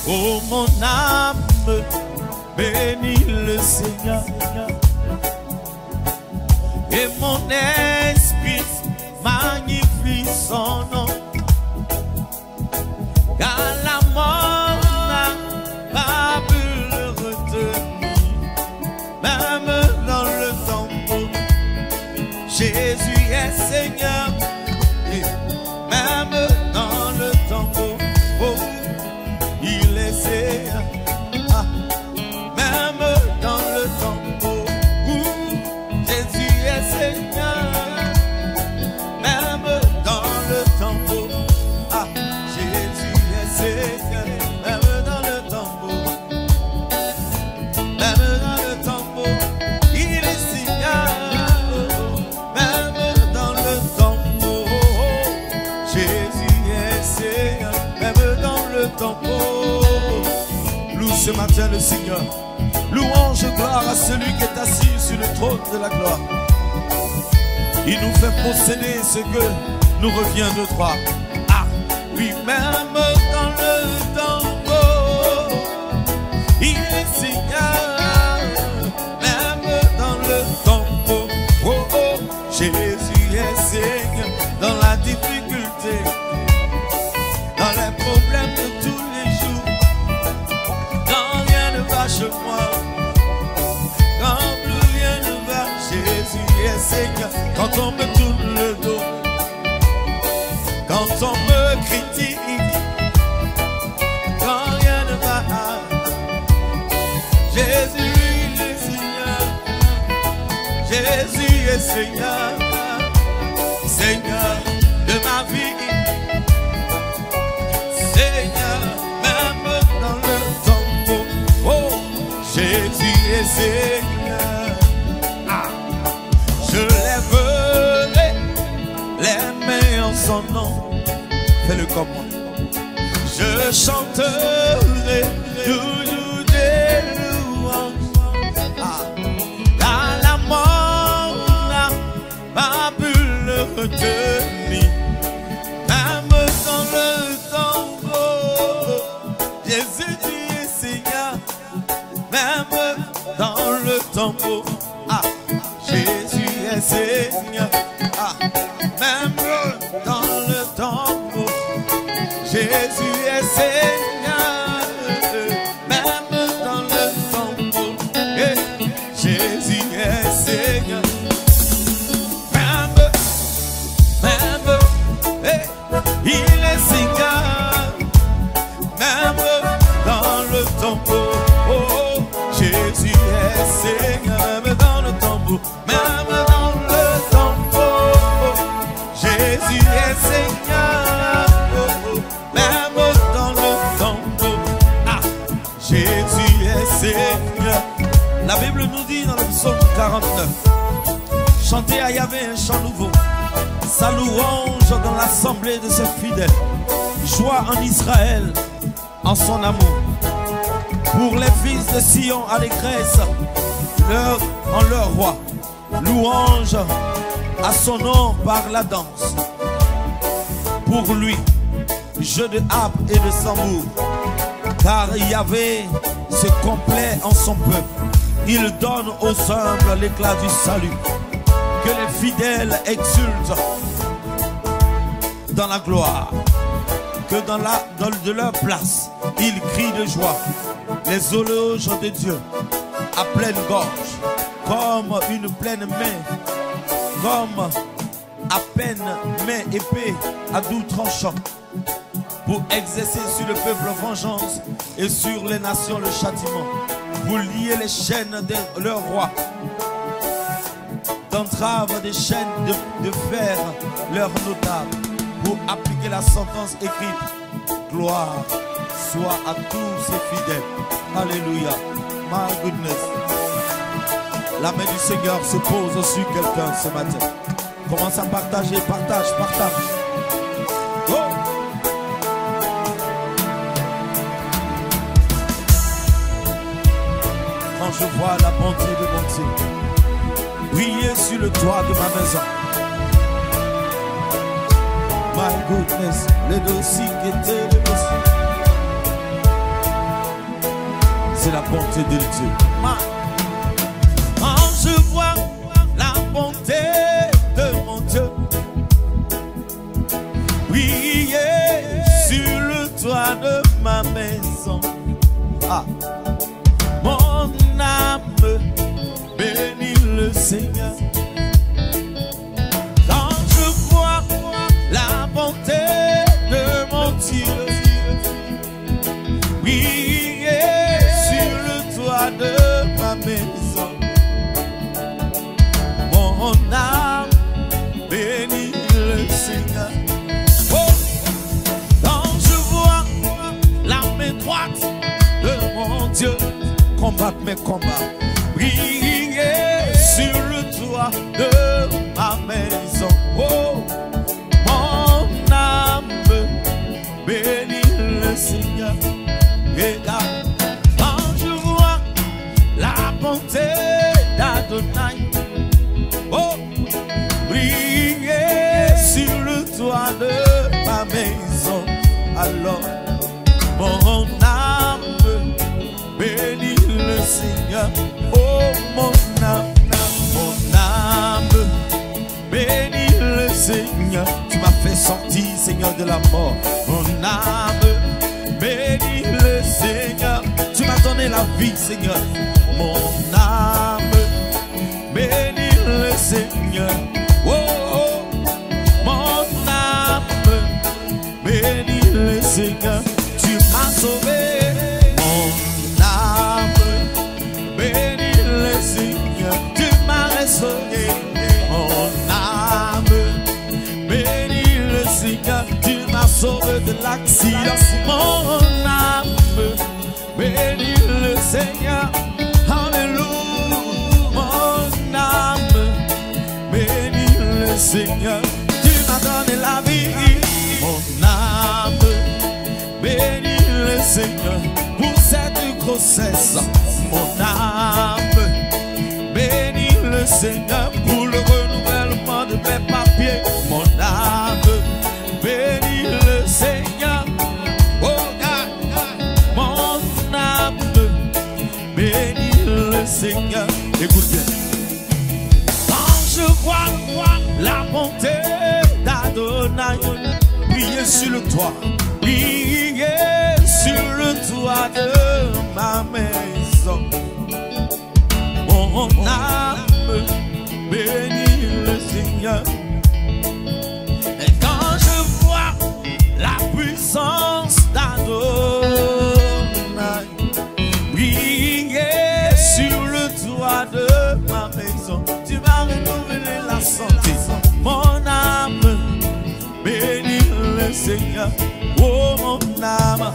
Oh mon âme, bénis le Seigneur. Et mon esprit magnifie son nom. Car la mort n'a pas pu le retenir. Même dans le tombeau, Jésus est Seigneur. Et même dans le tombeau, oh, il est Seigneur. Ah, même dans le tombeau, Jésus est Seigneur. Même dans le tombeau, ah, Jésus est Seigneur. Même dans le tombeau, même dans le tombeau, il est Seigneur. Même dans le tombeau, Jésus est Seigneur. Même dans le tombeau. Loue ce matin le Seigneur. Louange et gloire à celui qui est assis sur le trône de la gloire. Il nous fait posséder ce que nous revient de droit. Ah, oui, même dans le tombeau, il est Seigneur. Même dans le tombeau, oh, oh, Jésus est Seigneur. Dans la difficulté, dans les problèmes de tous les jours, quand rien ne va chez moi, quand plus rien ne va, Jésus est Seigneur. Quand on me tourne le dos, quand on me critique, quand rien ne va, Jésus est Seigneur. Jésus est Seigneur. Seigneur de ma vie, Seigneur, même dans le tombeau, oh, Jésus est Seigneur. Ah, je lèverai les mains en son nom. Fais-le comme moi. Je chanterai toujours des louanges. Ah, car la mort n'a pas pu le retenir. Même dans le tombeau, Jésus est Seigneur. Même dans le tombeau, ah, Jésus est Seigneur. Ah, même dans le tombeau, Jésus est Seigneur. Même dans le tombeau, Jésus est Seigneur. Il est Seigneur. Même dans le tombeau, oh, Jésus est Seigneur. Même dans le tombeau, même dans le tombeau, Jésus est Seigneur. Même dans le tombeau, ah, Jésus est Seigneur. La Bible nous dit dans le psaume 49, chantez à Yahvé un chant nouveau, sa louange dans l'assemblée de ses fidèles. Joie en Israël, en son amour. Pour les fils de Sion, allégresse en leur roi. Louange à son nom par la danse. Pour lui, jeu de harpe et de tambour. Car Yahvé se complaît en son peuple. Il donne aux humbles l'éclat du salut. Que les fidèles exultent dans la gloire. Que de leur place, ils crient de joie. Les éloges de Dieu à pleine gorge. Comme une pleine main. Comme à peine main épée à doux tranchant. Pour exercer sur le peuple vengeance et sur les nations le châtiment. Pour lier les chaînes de leur roi. D'entrave des chaînes de fer leur notable. Pour appliquer la sentence écrite. Gloire soit à tous ses fidèles. Alléluia. My goodness. La main du Seigneur se pose sur quelqu'un ce matin. Commence à partager, partage. Oh. Quand je vois la bonté de mon Dieu briller sur le toit de ma maison. My goodness, le dossier qui était le dossier. c'est la bonté de Dieu. Quand je vois la bonté de mon Dieu briller sur le toit de ma maison, mon âme bénit le Seigneur. Quand je vois la bonté de mon Dieu briller sur le toit de ma maison, mon âme bénit le Seigneur. Oh, quand je vois la main droite de mon Dieu combattre mes combats, briller sur le toit de ma maison, oh, mon âme bénit le Seigneur. Et là, quand je vois la bonté d'Adonai, oh, briller sur le toit de ma maison, alors mon âme bénit le Seigneur. Oh, mon âme bénit le Seigneur. Tu m'as fait sortir, Seigneur, de la mort. Mon âme bénit le Seigneur. Tu m'as donné la vie, Seigneur. Mon âme bénit le Seigneur. Oh, oh, mon âme bénit le Seigneur. Tu m'as sauvé. Mon âme bénit le Seigneur. Tu m'as restauré. Mon âme bénit le Seigneur. Tu m'as sauvé de l'accident. Mon âme bénit le Seigneur. Alléluia. Mon âme bénit le Seigneur. Tu m'as donné la vie. Mon âme bénit le Seigneur. Pour cette grossesse, mon âme bénit le Seigneur. Pour le renouvellement de mes papiers, mon âme bénit le Seigneur. Oh God, mon âme bénit le Seigneur. Écoute bien. Quand je vois la bonté d'Adonai briller sur le toit, briller sur le toit de ma maison, mon âme bénit le Seigneur. Et quand je vois la puissance d'Adonai briller sur le toit de ma maison, tu vas renouveler la santé. Mon âme bénit le Seigneur. Oh, mon âme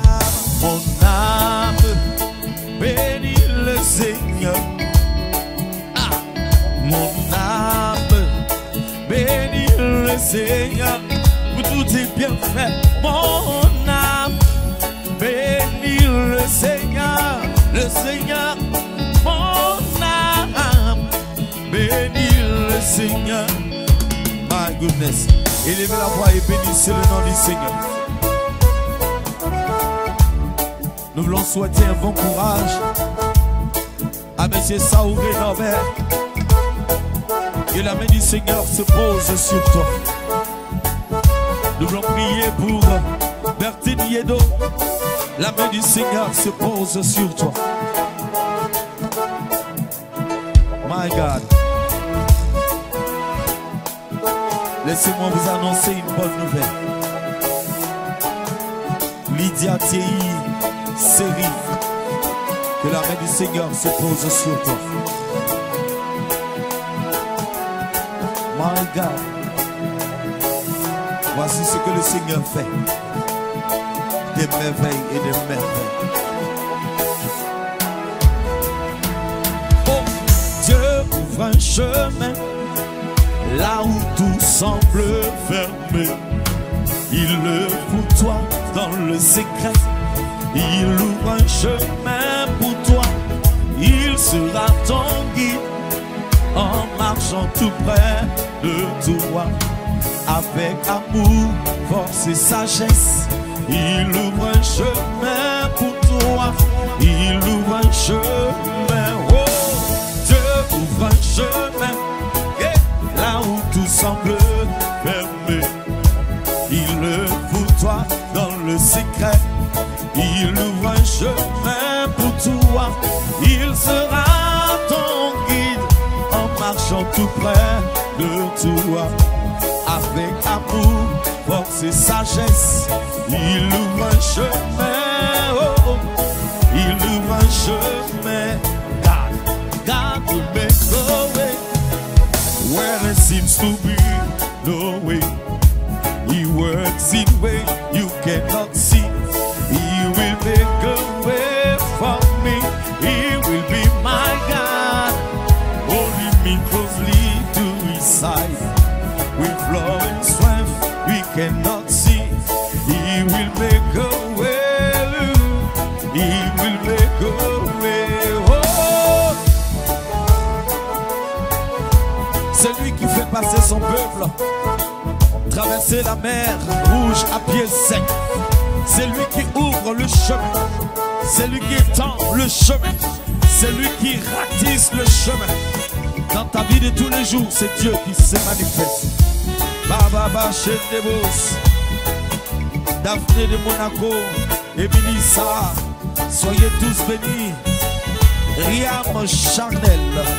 bénit le Seigneur. Mon âme bénit le Seigneur. Pour tout est bien fait. Mon âme bénit le Seigneur. Le Seigneur. Mon âme bénit le Seigneur. My goodness. Élevez la voix et bénissez le nom du Seigneur. Nous voulons souhaiter un bon courage à M. Saouré Norbert. Que la main du Seigneur se pose sur toi. Nous voulons prier pour Bertine Yedo. La main du Seigneur se pose sur toi. My God. Laissez-moi vous annoncer une bonne nouvelle. Lydia Thierry Série. Que la main du Seigneur se pose sur toi. My God. Voici ce que le Seigneur fait. Des merveilles et des merveilles. Oh, Dieu ouvre un chemin là où tout semble fermé. Il le pour toi dans le secret. Il ouvre un chemin pour toi. Il sera ton guide en marchant tout près de toi. Avec amour, force et sagesse, il ouvre un chemin pour toi. Il ouvre un chemin Il ouvre un chemin pour toi. Il sera ton guide en marchant tout près de toi. Avec amour, force et sagesse, il ouvre un chemin. Oh, oh. Il ouvre un chemin. God will make a way where there seems to be no way. He works in ways you cannot see. He will make a way for me. He will be my God. Holding me closely to his side. With love and strength we cannot see. He will make a way. He will make a way. Oh. C'est lui qui fait passer son peuple, traverser la mer rouge à pied sec. C'est lui qui ouvre le chemin. C'est lui qui étend le chemin. C'est lui qui ratisse le chemin. Dans ta vie de tous les jours, c'est Dieu qui se manifeste. Baba Chendebos, Daphné de Monaco, Émilie Sarah, soyez tous bénis. Riam Charnel.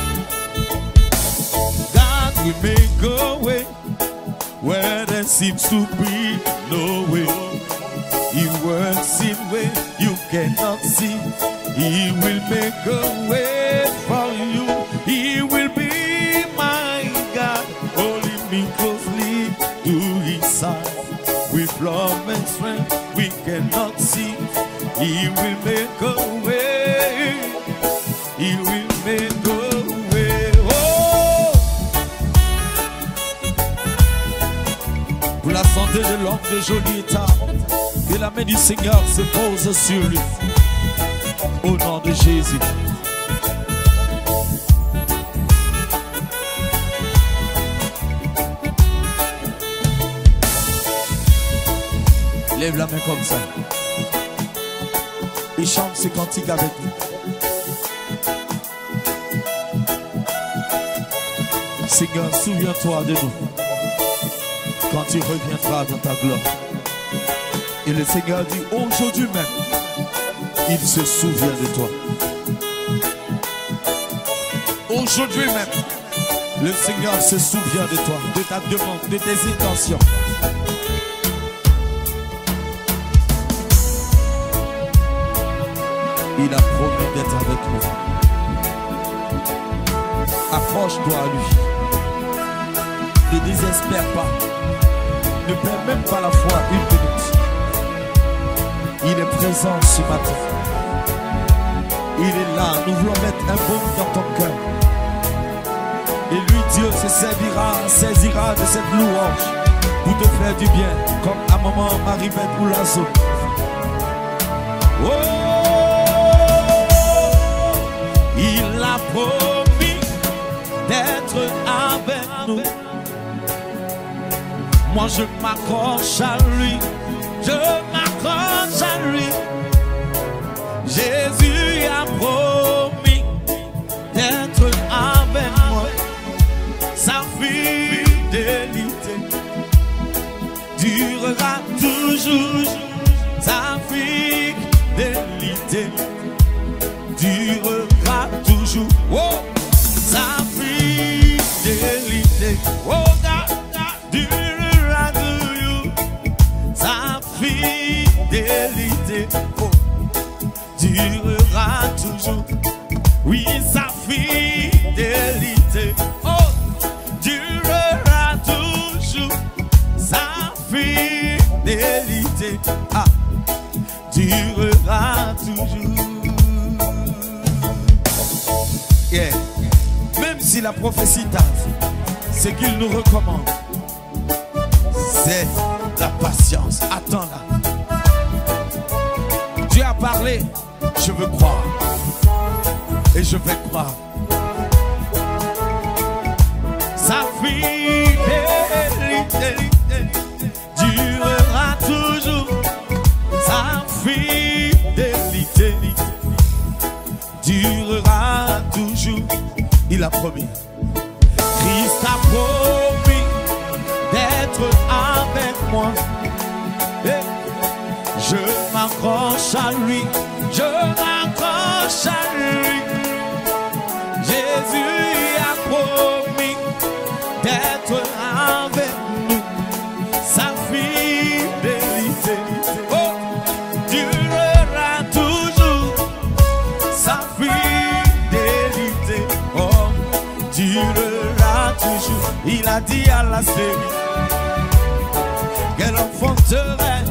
God will make a way where there seems to be no way. He works in ways you cannot see. He will make a way for you. He will be my God, holding me closely to his side. With love and strength we cannot see. He will make a way. He will make a way. Oh! Pour la santé de l'homme de joli état, que la main du Seigneur se pose sur lui. Au nom de Jésus. Lève la main comme ça. Et chante ce cantique avec nous. Seigneur, souviens-toi de nous quand tu reviendras dans ta gloire. Et le Seigneur dit, aujourd'hui même, il se souvient de toi. Aujourd'hui même, le Seigneur se souvient de toi, de ta demande, de tes intentions. Il a promis d'être avec nous. Accroche-toi à lui. Ne désespère pas. Ne perds même pas la foi une minute. Il est présent ce matin. Il est là. Nous voulons mettre un baume dans ton cœur. Et lui, Dieu, se saisira de cette louange pour te faire du bien, comme à maman Marie-Beth ou Lazo. Oh, il a promis d'être avec nous. Moi je m'accroche à lui, je m'accroche à lui. Jésus a promis d'être avec moi. Sa fidélité durera toujours. Sa fidélité durera toujours. Oh, sa fidélité, oh, durera toujours. Sa fidélité, oh, durera toujours. Oui, sa fidélité, oh, durera toujours. Sa fidélité, ah, durera toujours. Yeah. Même si la prophétie tarde, ce qu'il nous recommande, c'est la patience. Attends-la. Dieu a parlé, je veux croire. Et je vais croire. Sa fidélité durera toujours. Sa fidélité durera toujours. Il a promis. Christ a promis d'être avec moi. Et je m'accroche m'accroche à lui, je m'accroche à lui. Jésus a promis d'être avec nous, sa fidélité durera toujours, sa fidélité durera toujours. Il a dit à la série qu'elle enfanterait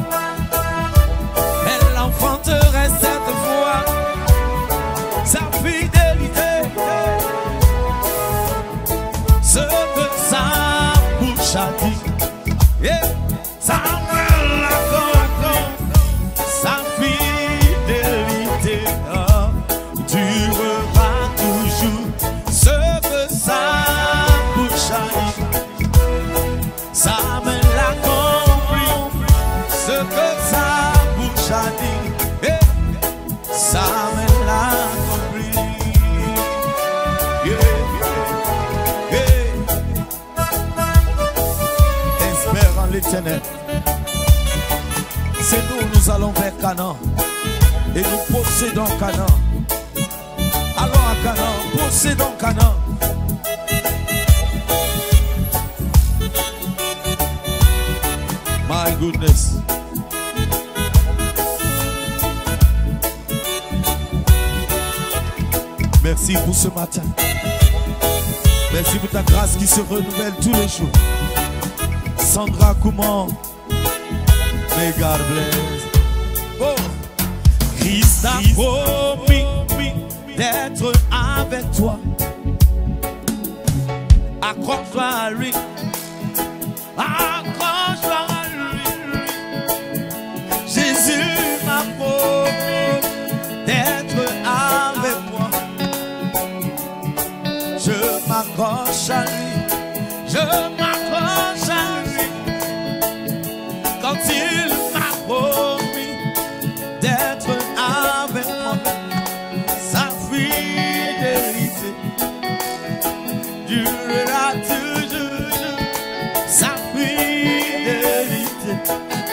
cette fois sa fidélité, ce que sa bouche a dit, et ça me l'accorde. Sa fidélité durera toujours, ce que sa bouche a dit, ça me l'a compris, ce que sa bouche a dit, et ça me l'a compris. Yeah, yeah, yeah. Espère en l'Éternel. C'est nous allons vers Canaan et nous possédons Canaan. Allons à Canaan, possédons Canaan. My goodness. Merci pour ce matin. Merci pour ta grâce qui se renouvelle tous les jours. Sandra Kouman, may God bless. Oh. Christ a promis d'être avec toi. Accroche-toi à lui. Accroche-toi à lui. Jésus m'a promis d'être avec moi. Je m'accroche à lui. Je m'accroche à lui. Quand il m'a promis d'être avec moi, sa fidélité durera toujours. Sa fidélité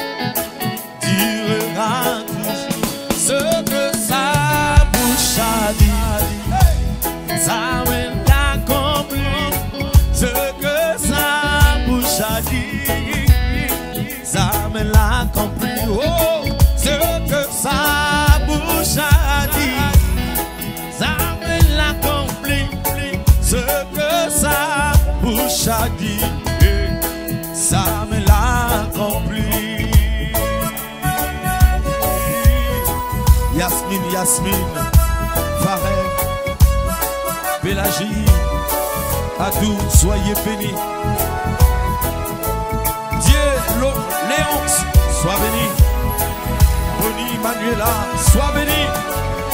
durera toujours. Ce que sa bouche a dit, ça me l'accomplit. Ce que sa bouche a dit, ça me l'accomplit. Oh, ce que sa bouche a dit, ça me l'accomplit. Ce que sa bouche a dit, ça me l'accomplit. Yasmine, Yasmine, Farel, Pélagie, Adou, soyez bénis. Dieu, Léonce, sois béni. Bonnie, Manuela, sois béni.